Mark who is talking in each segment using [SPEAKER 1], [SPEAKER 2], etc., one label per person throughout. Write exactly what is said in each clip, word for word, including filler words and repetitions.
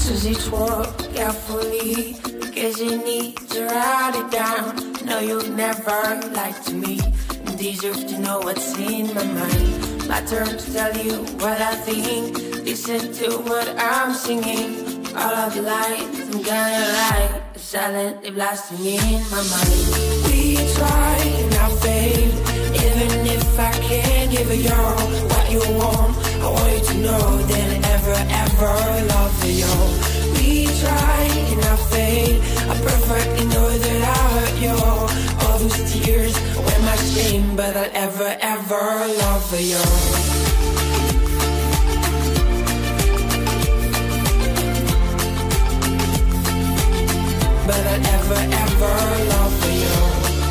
[SPEAKER 1] answers each word carefully, because you need to write it down. No, you've never lied to me and deserve to know what's in my mind. My turn to tell you what I think. Listen to what I'm singing. All of the lights I'm gonna light, silently blasting in my mind. We try and I fail, even if I can't give you what you want. I want you to know that I never ever love you. We try and I fail, I perfectly know that I hurt you. All those tears were my shame, but I'll ever ever love you. But I'll ever, ever love you.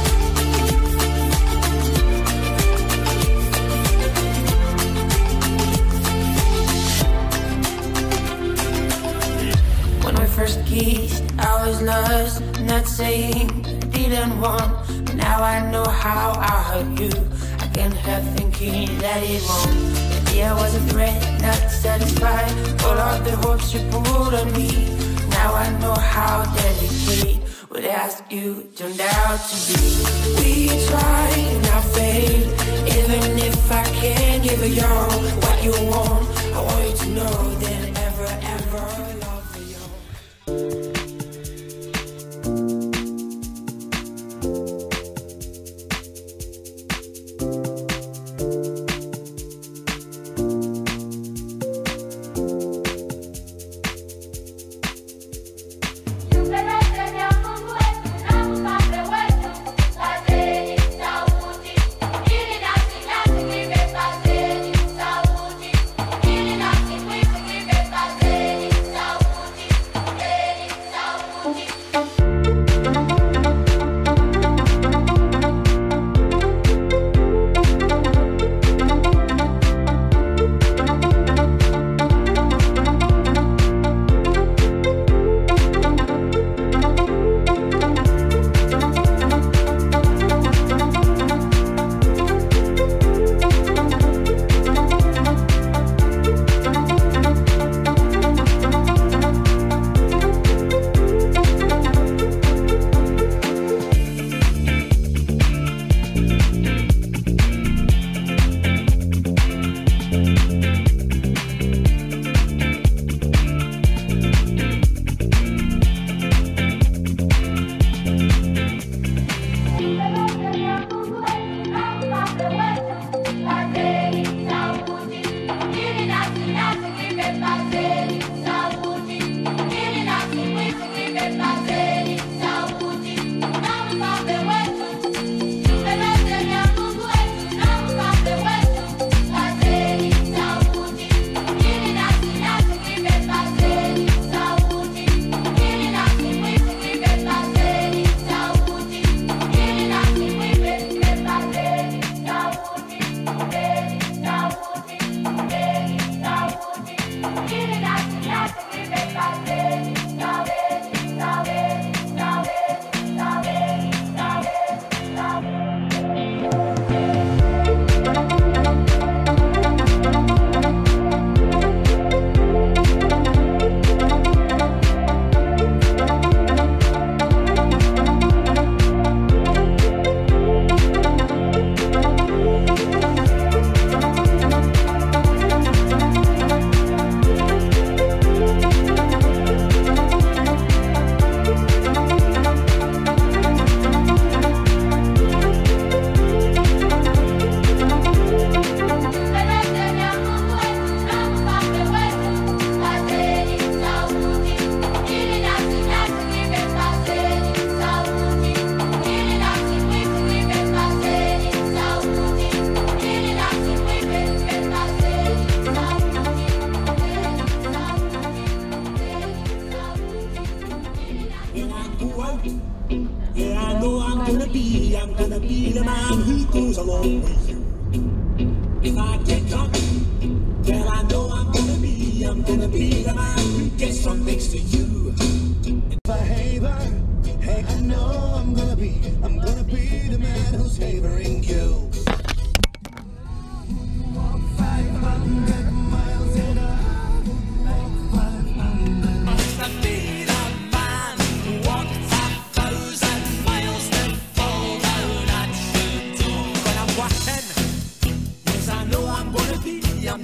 [SPEAKER 1] When we first kissed, I was lost, not saying I didn't want. But now I know how I hurt you. I can't help thinking that it won't. Maybe I was a threat, not satisfied. All of the hopes you put on me. Now I know how delicate what I ask you turned out to be. We try and I fail, even if I can't give you what you want. I want you to know that I ever, ever love you.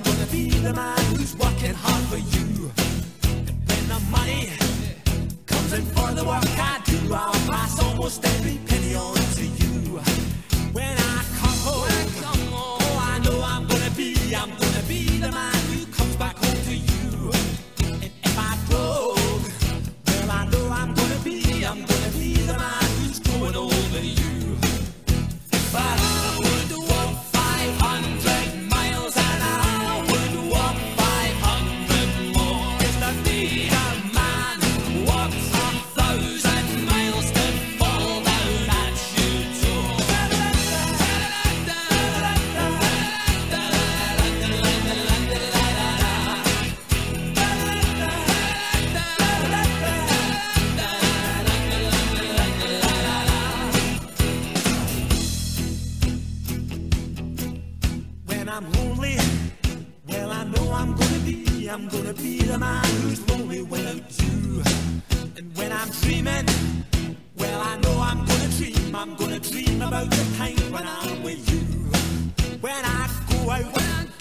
[SPEAKER 1] gonna be the man who's working hard for you. And when the money comes in for the work I do, I'll pass almost every penny on to you. When I come home, when I come home, oh, I know I'm gonna be, I'm gonna be the man who comes back home to you. And if I broke, well, I know I'm gonna be, I'm gonna be the man who's growing over you. But I would walk five hundred miles and I would walk five hundred more just to be a man who walks a thousand miles to fall down at you too. When I'm lonely, well, I know I'm gonna be, I'm gonna be the man who's lonely without you. And when I'm dreaming, well, I know I'm gonna dream, I'm gonna dream about the time when I'm with you. When I go out, when I